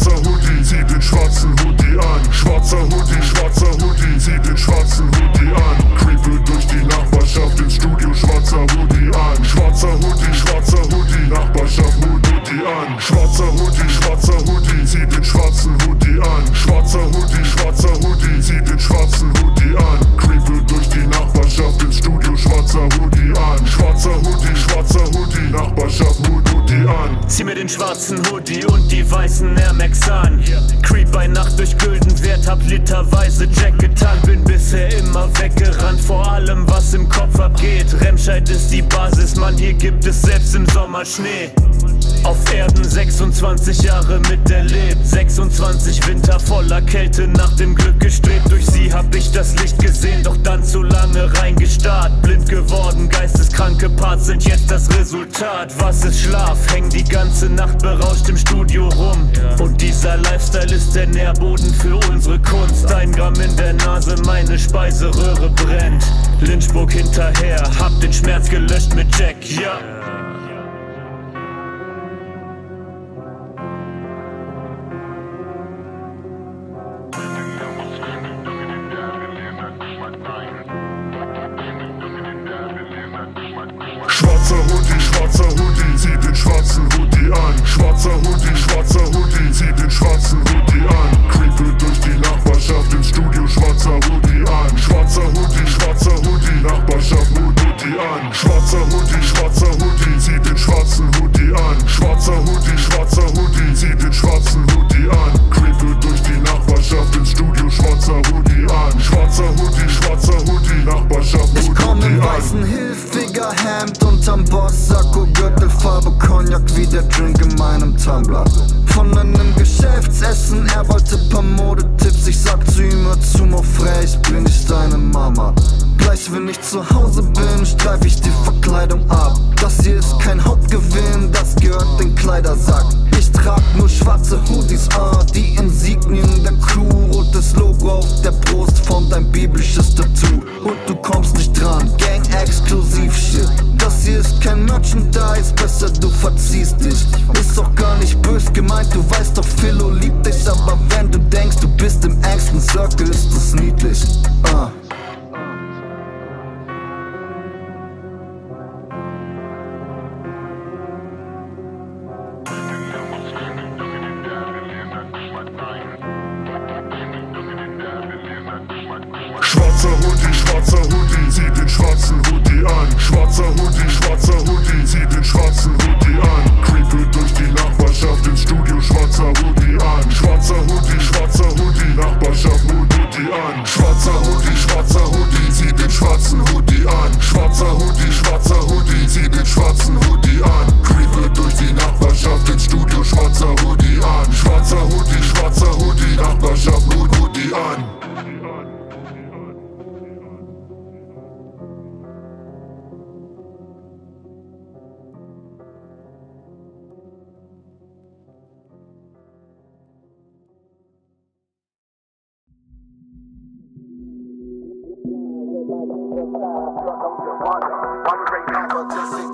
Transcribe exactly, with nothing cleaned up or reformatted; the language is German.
schwarzer Hoodie, zieh den schwarzen Hoodie an. Schwarzer Hoodie, schwarzer Hoodie, zieh den schwarzen Hoodie an. Creepe durch die Nachbarschaft ins Studio, schwarzer Hoodie an. Schwarzer Hoodie, schwarzer Hoodie, Nachbarschaft, Mood Hoodie an. Schwarzer Hoodie, schwarzer Hoodie, zieh den schwarzen Hoodie an. Schwarzer Hoodie, schwarzer Hoodie, zieh den schwarzen Hoodie an. Creepe durch die Nachbarschaft ins Studio, schwarzer Hoodie an. Schwarzer Hoodie, schwarzer Hoodie, Nachbarschaft, Mood Hoodie an. Zieh mir den schwarzen Hoodie und die weißen Air Max an. Creep bei Nacht durch Güldenwert, hab literweise Jack getan. Bin bisher immer weggerannt vor allem, was im Kopf abgeht. Remscheid ist die Basis, Mann, hier gibt es selbst im Sommer Schnee. Auf Erden sechsundzwanzig Jahre miterlebt, sechsundzwanzig Winter voller Kälte, nach dem Glück gestrebt. Durch sie hab ich das Licht gesehen, doch dann zu lange reingestarrt. Blind geworden, geisteskranke Parts sind jetzt das Resultat. Was ist Schlaf? Häng die ganze Nacht berauscht im Studio rum. Und dieser Lifestyle ist der Nährboden für unsere Kunst. Ein Gramm in der Nase, meine Speiseröhre brennt. Lynchburg hinterher, hab den Schmerz gelöscht mit Jack, ja. Schwarzer Hoodie, schwarzer Hoodie, zieh den schwarzen Hoodie an. Schwarzer Hoodie, schwarzer Hoodie, zieh den schwarzen Hoodie an. Creepe durch die Nachbarschaft ins Studio, schwarzer Hoodie an. Schwarzer Hoodie, schwarzer Hoodie, Nachbarschaft, Mood Hoodie an. Schwarzer Hoodie, schwarzer Hoodie, zieh den schwarzen Hoodie an. Schwarzer Hoodie, schwarzer Hoodie, zieh den schwarzen Hoodie an. Creepe durch die Nachbarschaft ins Studio, schwarzer Hoodie an. Schwarzer Hoodie, schwarzer Hoodie, Nachbarschaft, Mood Hoodie an. Weißen Hilfiger Hemd unterm Boss, Sakko, Gürtelfarbe, Cognac wie der Drink in meinem Tumbler. Von einem Geschäftsessen, er wollte paar Modetipps. Ich sag zu ihm, hör zu, mon frère, ich bin nicht deine Mama. Gleich wenn ich zu Hause bin, streif ich die Verkleidung ab. Das hier ist kein Hauptgewinn, das gehört den Kleidersack. Ich trag nur schwarze Hoodies, ah, die Insignien der Crew. Rotes Logo auf der Brust formt ein biblisches Tattoo. Und du kommst nicht dran, Gang-Exklusiv-Shit. Das hier ist kein Merchandise, besser du verziehst dich. Ist doch gar nicht bös gemeint, du weißt doch, Philo liebt dich. Aber wenn du denkst, du bist im engsten Circle, ist das niedlich, ah. Schwarzer Hoodie, schwarzer Hoodie, zieh den schwarzen Hoodie an. Schwarzer Hoodie, schwarzer Hoodie, zieh den schwarzen Hoodie an. Creepe durch die Nachbarschaft ins Studio, schwarzer Hoodie an. Schwarzer Hoodie, schwarzer Hoodie, Nachbarschaft, Mood Hoodie an. Schwarzer Hoodie, schwarzer Hoodie, zieh den schwarzen Hoodie an. Schwarzer Hoodie, schwarzer Hoodie, zieh den schwarzen Hoodie an. Creepe durch die Nachbarschaft ins Studio, schwarzer Hoodie an. Schwarzer Hoodie, schwarzer Hoodie, Nachbarschaft, Mood Hoodie an. One great number to sing.